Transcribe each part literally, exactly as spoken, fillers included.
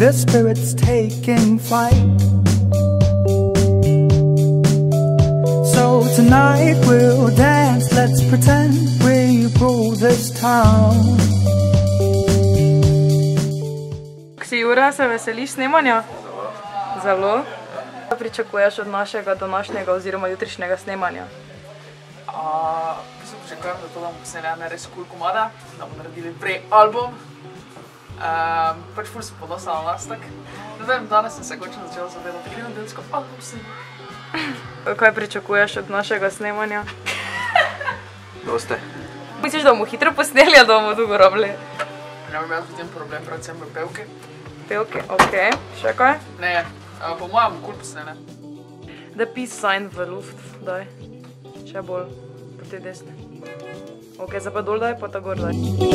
the spirit's taking flight. So tonight we'll dance, let's pretend we rule this town. Jura, se veseliš snemanja? Zelo. Kaj pričakuješ od našega današnjega oziroma jutrišnjega snemanja? Pričakujem, da to bomo posneli res cool komada, da bomo naredili prej album. Pač ful sem ponosna na nas tak. Ne vem, danes sem se končno začela zavedati, da nedeljsko album snemam. Kaj pričakuješ od našega snemanja? Doste. Misliš, da bomo hitro posneli, ali da bomo dolgo rabili? Ne vem, jaz potem problem predvsem v pevki. Pevki, okej. Še kaj? Ne, po mojem bomo cool posneli. Da peace sign v luft, daj. Še bolj po te desne. Ok, zdaj pa dol daj, pa ta gor daj.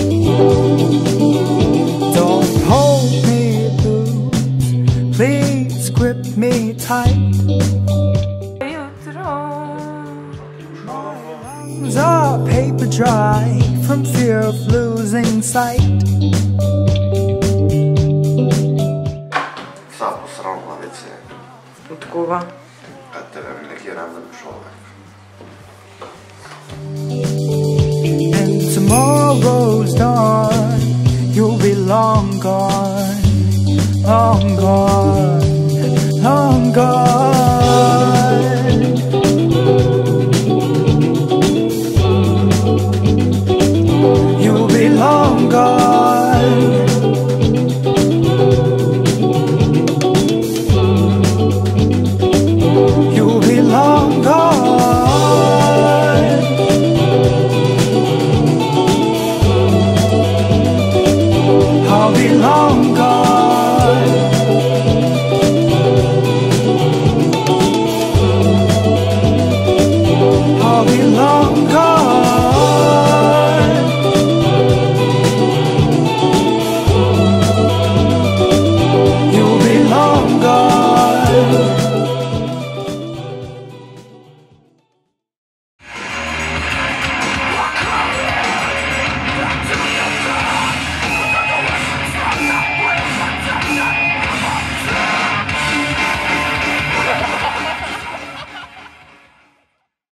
Don't hold me loose, please grip me tight. Jutro. My lungs are paper dry from fear of losing sight. Vsa posravna vece. Od koga? A tebe mi nekje random človek. And tomorrow's dawn, you'll be long gone, long gone, long gone.